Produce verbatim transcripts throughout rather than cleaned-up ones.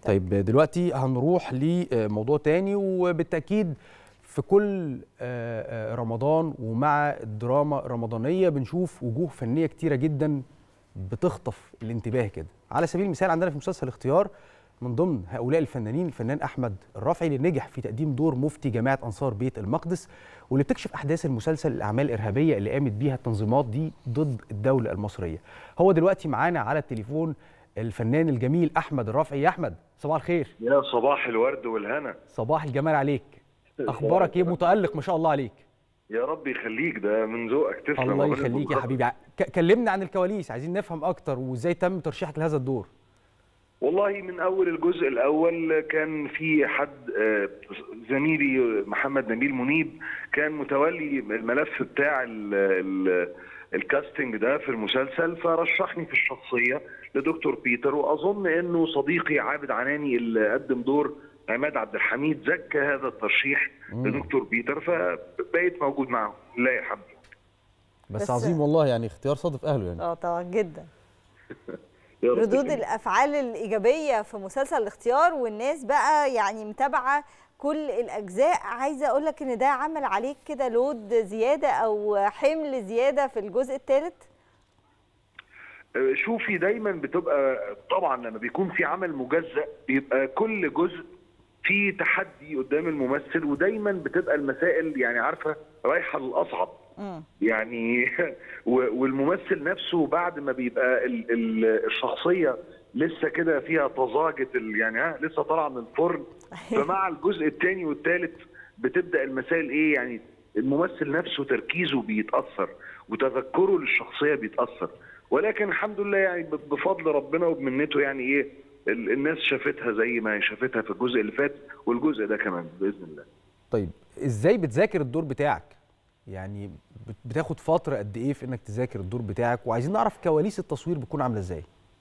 طيب دلوقتي هنروح لموضوع تاني، وبالتأكيد في كل رمضان ومع الدراما الرمضانية بنشوف وجوه فنية كتيرة جدا بتخطف الانتباه كده. على سبيل المثال عندنا في مسلسل اختيار من ضمن هؤلاء الفنانين الفنان أحمد الرافعي اللي نجح في تقديم دور مفتي جماعة أنصار بيت المقدس، واللي بتكشف أحداث المسلسل الأعمال الإرهابية اللي قامت بيها التنظيمات دي ضد الدولة المصرية. هو دلوقتي معانا على التليفون الفنان الجميل أحمد الرافعي. يا أحمد صباح الخير. يا صباح الورد والهنا. صباح الجمال عليك. أخبارك إيه؟ متألق ما شاء الله عليك. يا رب يخليك، ده من ذوقك تسلم. الله يخليك يا حبيبي. كلمنا عن الكواليس، عايزين نفهم أكتر وإزاي تم ترشيحك لهذا الدور. والله من أول الجزء الأول كان في حد زميلي محمد نبيل منيب كان متولي الملف بتاع ال ال الكاستنج ده في المسلسل، فرشحني في الشخصية لدكتور بيتر، وأظن أنه صديقي عابد عناني اللي قدم دور عماد عبد الحميد زكى هذا الترشيح مم. لدكتور بيتر، فبقيت موجود معه. لا يا حبيبي بس, بس عظيم والله، يعني اختيار صادف أهله يعني. اه طبعا جدا. ردود الأفعال الإيجابية في مسلسل الاختيار، والناس بقى يعني متابعة كل الأجزاء. عايزة أقول لك إن ده عمل عليك كده لود زيادة أو حمل زيادة في الجزء الثالث؟ شوفي دايما بتبقى طبعا لما بيكون في عمل مجزأ بيبقى كل جزء في تحدي قدام الممثل، ودايما بتبقى المسائل يعني عارفة رايحة للأصعب. م. يعني والممثل نفسه بعد ما بيبقى ال ال الشخصية لسه كده فيها طزاجة يعني ها لسه طالعة من الفرن، فمع الجزء الثاني والثالث بتبدأ المسائل ايه، يعني الممثل نفسه تركيزه بيتأثر وتذكره للشخصية بيتأثر. ولكن الحمد لله يعني بفضل ربنا وبمنته يعني ايه الناس شافتها زي ما شافتها في الجزء اللي فات والجزء ده كمان بإذن الله. طيب ازاي بتذاكر الدور بتاعك؟ يعني بتاخد فترة قد ايه في انك تذاكر الدور بتاعك؟ وعايزين نعرف كواليس التصوير بتكون عاملة ازاي؟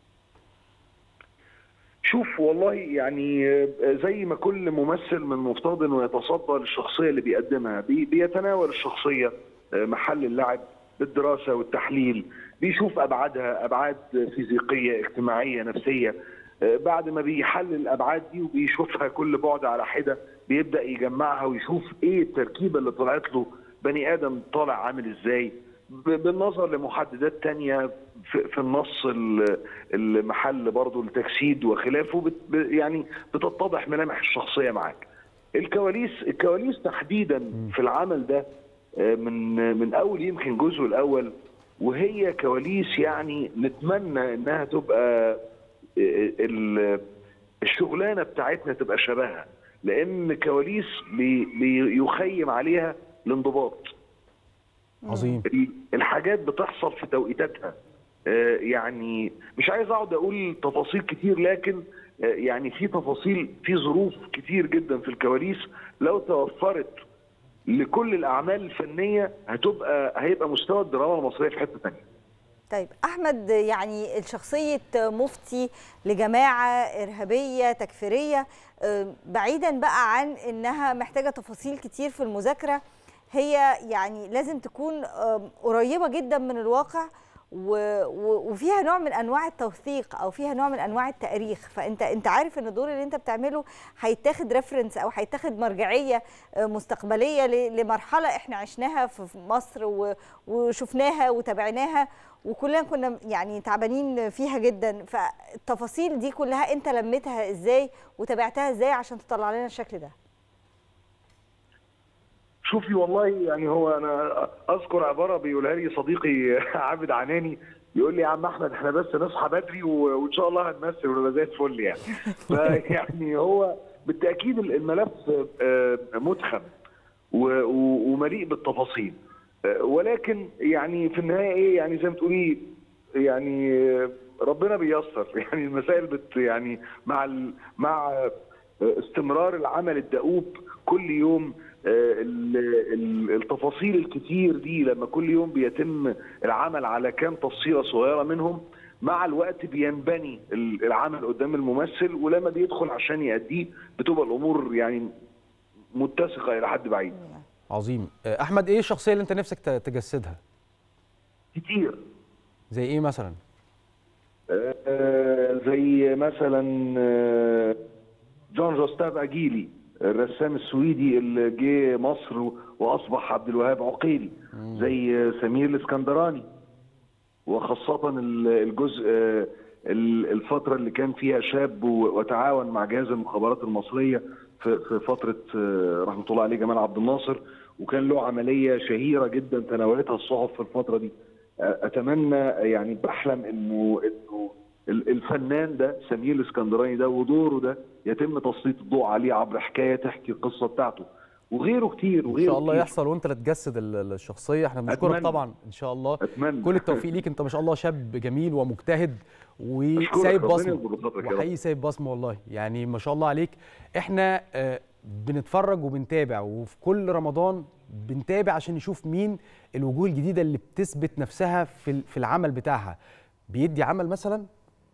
شوف والله يعني زي ما كل ممثل من مفترض انه يتصدى للشخصية اللي بيقدمها، بي بيتناول الشخصية محل اللعب بالدراسة والتحليل، بيشوف ابعادها ابعاد فيزيقية اجتماعية نفسية، بعد ما بيحلل الابعاد دي وبيشوفها كل بعد على حدة بيبدأ يجمعها ويشوف ايه التركيبة اللي طلعت له بني ادم طالع عامل ازاي، بالنظر لمحددات تانية في النص المحل برضه التجسيد وخلافه، يعني بتتضح ملامح الشخصية معاك. الكواليس الكواليس تحديدا في العمل ده من من اول يمكن جزء الاول، وهي كواليس يعني نتمنى انها تبقى الشغلانه بتاعتنا تبقى شبهها، لان كواليس بيخيم عليها الانضباط. عظيم. الحاجات بتحصل في توقيتاتها، يعني مش عايز اقعد اقول تفاصيل كتير، لكن يعني في تفاصيل في ظروف كتير جدا في الكواليس لو توفرت لكل الاعمال الفنيه هتبقى هيبقى مستوى الدراما المصريه في حته ثانيه. طيب احمد، يعني شخصيه مفتي لجماعه ارهابيه تكفيريه، بعيدا بقى عن انها محتاجه تفاصيل كتير في المذاكره، هي يعني لازم تكون قريبه جدا من الواقع وفيها نوع من انواع التوثيق او فيها نوع من انواع التاريخ. فانت انت عارف ان الدور اللي انت بتعمله هيتاخد ريفرنس او هيتاخد مرجعيه مستقبليه لمرحله احنا عشناها في مصر وشفناها وتابعناها وكلنا كنا يعني تعبانين فيها جدا. فالتفاصيل دي كلها انت لميتها ازاي وتابعتها ازاي عشان تطلع لنا الشكل ده؟ شوفي والله يعني هو انا اذكر عباره بيقولها لي صديقي عابد عناني، بيقول لي يا عم احمد احنا بس نصحى بدري وان شاء الله هنمثل ونبقى زي الفل يعني. فيعني هو بالتاكيد الملف متخم ومليء بالتفاصيل، ولكن يعني في النهايه ايه يعني زي ما تقولي يعني ربنا بييسر، يعني المسائل بت يعني مع مع استمرار العمل الدؤوب كل يوم، التفاصيل الكتير دي لما كل يوم بيتم العمل على كام تفصيله صغيره منهم مع الوقت بينبني العمل قدام الممثل، ولما بيدخل عشان يأديه بتبقى الامور يعني متسقه الى حد بعيد. عظيم. احمد، ايه الشخصيه اللي انت نفسك تجسدها؟ كتير. زي ايه مثلا؟ آه زي مثلا آه جان جوستاف اجيلي الرسام السويدي اللي جه مصر واصبح عبد الوهاب عقيلي، زي سمير الاسكندراني، وخاصه الجزء الفتره اللي كان فيها شاب وتعاون مع جهاز المخابرات المصريه في فتره رحمه الله عليه جمال عبد الناصر، وكان له عمليه شهيره جدا تناولتها الصحف في الفتره دي. اتمنى يعني بحلم انه انه الفنان ده سمير الاسكندراني ده ودوره ده يتم تسليط الضوء عليه عبر حكايه تحكي القصه بتاعته، وغيره كتير وغيره ان شاء الله كتير. يحصل وانت اللي تجسد الشخصيه. احنا بنشكرك طبعا ان شاء الله. أتمنى. كل التوفيق ليك، انت ما شاء الله شاب جميل ومجتهد وسايب بصمه، وحقيقي سايب بصمه والله، يعني ما شاء الله عليك. احنا بنتفرج وبنتابع، وفي كل رمضان بنتابع عشان نشوف مين الوجوه الجديده اللي بتثبت نفسها في في العمل بتاعها. بيدي عمل مثلا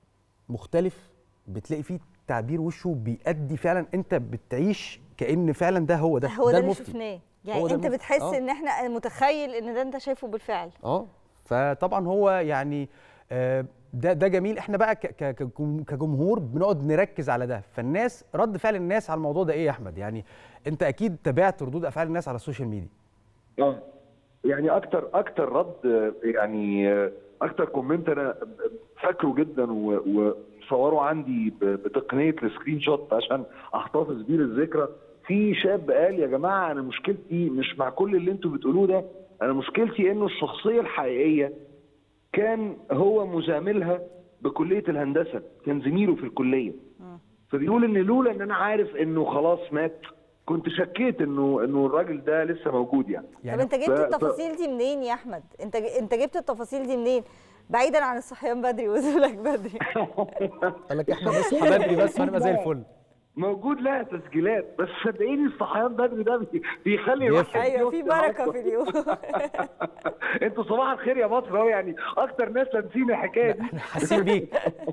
مختلف، بتلاقي فيه تعبير وشه بيأدي فعلا، انت بتعيش كأن فعلا ده هو ده هو ده, ده اللي المفتي. شفناه، يعني انت بتحس آه. ان احنا متخيل ان ده انت شايفه بالفعل. اه فطبعا هو يعني آه ده ده جميل. احنا بقى كجمهور بنقعد نركز على ده، فالناس رد فعل الناس على الموضوع ده ايه يا احمد؟ يعني انت اكيد تابعت ردود افعال الناس على السوشيال ميديا. اه يعني اكتر اكتر رد، يعني اكتر كومنت انا فاكره جدا وصوره عندي بتقنيه السكرين شوت عشان احتفظ بيه للذكرى. في شاب قال يا جماعه انا مشكلتي مش مع كل اللي انتوا بتقولوه ده، انا مشكلتي انه الشخصيه الحقيقيه كان هو مزاملها بكليه الهندسه، كان زميله في الكليه. فبيقول ان لولا ان انا عارف انه خلاص مات كنت شكيت انه انه الراجل ده لسه موجود يعني. طب انت جبت التفاصيل دي منين يا احمد؟ انت انت جبت التفاصيل دي منين؟ بعيدا عن الصحيان بدري ونزولك بدري. قال لك احنا نصحى بدري بس هنبقى زي الفل. موجود لها تسجيلات، بس صدقيني الصحيان بدري ده بيخلي الواحد ايوه في بركه في اليوم. انتوا صباح الخير يا مصر اهو، يعني اكتر ناس لامسين الحكايه دي. احنا حاسين بيك.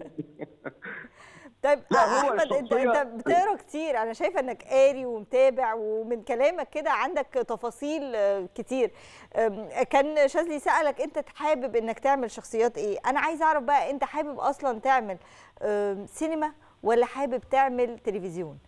طيب احمد انت انت بتقرا كتير، انا شايفه انك قاري ومتابع، ومن كلامك كده عندك تفاصيل كتير. كان شاذلي سالك انت حابب انك تعمل شخصيات ايه؟ انا عايز اعرف بقى انت حابب اصلا تعمل سينما ولا حابب تعمل تلفزيون؟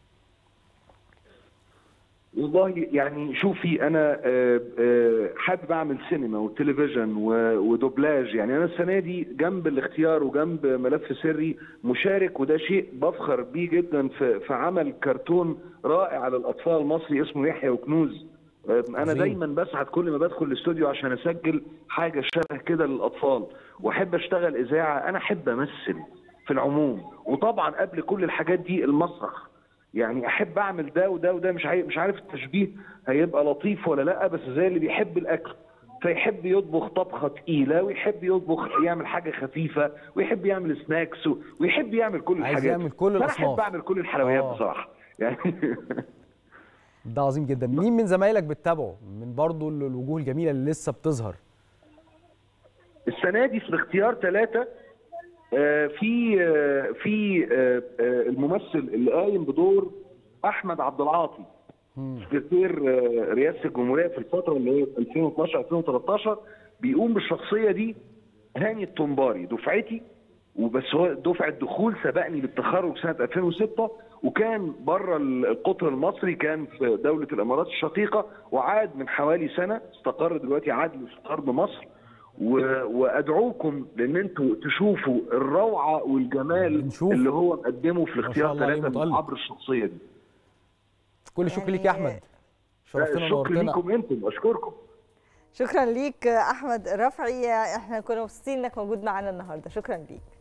والله يعني شوفي انا حابب اعمل سينما وتلفزيون ودوبلاج. يعني انا السنه دي جنب الاختيار وجنب ملف سري مشارك، وده شيء بفخر بيه جدا في في عمل كرتون رائع للاطفال المصري اسمه يحيى وكنوز. انا دايما بسعد كل ما بدخل الاستوديو عشان اسجل حاجه شبه كده للاطفال، واحب اشتغل اذاعه. انا احب امثل في العموم، وطبعا قبل كل الحاجات دي المسرح. يعني احب اعمل ده وده وده، مش عارف مش عارف التشبيه هيبقى لطيف ولا لا، بس زي اللي بيحب الاكل فيحب يطبخ طبخه تقيله، ويحب يطبخ يعمل حاجه خفيفه، ويحب يعمل سناكس، ويحب يعمل كل الحاجات. عايز يعمل كل الاصناف. انا احب اعمل كل الحلويات أوه. بصراحه يعني. ده عظيم جدا. مين من زمايلك بتتابعه من برضو الوجوه الجميله اللي لسه بتظهر؟ السنه دي في الاختيار ثلاثه. في في الممثل اللي قايم بدور احمد عبد العاطي، سكرتير رئاسه الجمهوريه في الفتره اللي هي ألفين واثناشر ألفين وثلاثة عشر، بيقوم بالشخصيه دي هاني الطنباري دفعتي، وبس هو دفعه دخول سبقني بالتخرج سنه ألفين وستة، وكان بره القطر المصري، كان في دوله الامارات الشقيقه، وعاد من حوالي سنه، استقر دلوقتي، عاد لاستقرار بمصر. وادعوكم لان انتوا تشوفوا الروعه والجمال بنشوف. اللي هو مقدمه في الاختيار ثلاثه عبر الشخصيه دي. كل الشكر يعني ليك يا احمد، شرفتنا ونورتنا. شكرا ليكم انتم، اشكركم. شكرا ليك احمد الرفعي، احنا كنا مبسوطين انك موجود معانا النهارده، شكرا ليك.